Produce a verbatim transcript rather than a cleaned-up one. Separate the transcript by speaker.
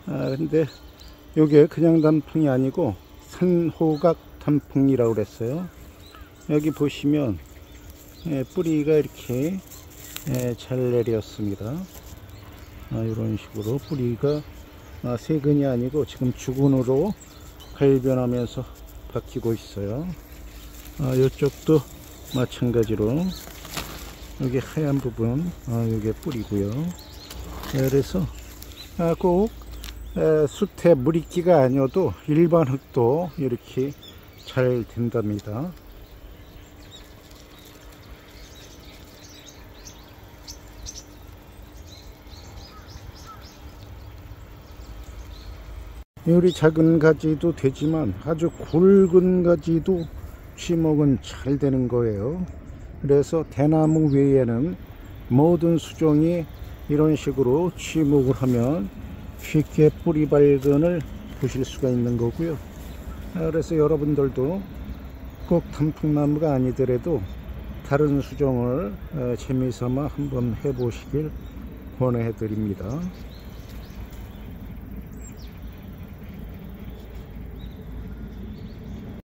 Speaker 1: 아, 근데 요게 그냥 단풍이 아니고 산호각 단풍이라고 그랬어요. 여기 보시면 예, 뿌리가 이렇게 예, 잘 내렸습니다. 아, 이런 식으로 뿌리가 아, 세근이 아니고 지금 주근으로 발변하면서 바뀌고 있어요. 아, 이쪽도 마찬가지로 여기 하얀 부분 아, 이게 뿌리고요. 예, 그래서 아, 꼭 에, 숯에 물이끼가 아니어도 일반 흙도 이렇게 잘 된답니다. 요리 작은 가지도 되지만 아주 굵은 가지도 취목은 잘 되는 거예요. 그래서 대나무 외에는 모든 수종이 이런 식으로 취목을 하면 쉽게 뿌리 발근을 보실 수가 있는 거고요. 그래서 여러분들도 꼭 단풍나무가 아니더라도 다른 수종을 재미삼아 한번 해보시길 권해 드립니다.